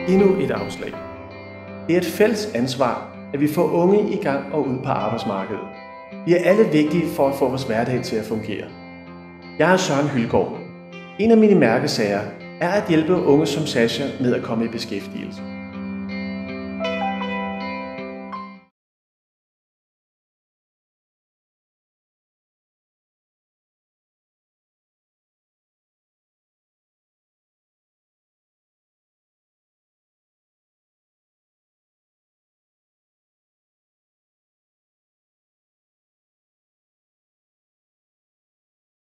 Endnu et afslag. Det er et fælles ansvar, at vi får unge i gang og ud på arbejdsmarkedet. Vi er alle vigtige for at få vores hverdag til at fungere. Jeg er Søren Hyldgaard. En af mine mærkesager er at hjælpe unge som Sasha med at komme i beskæftigelse.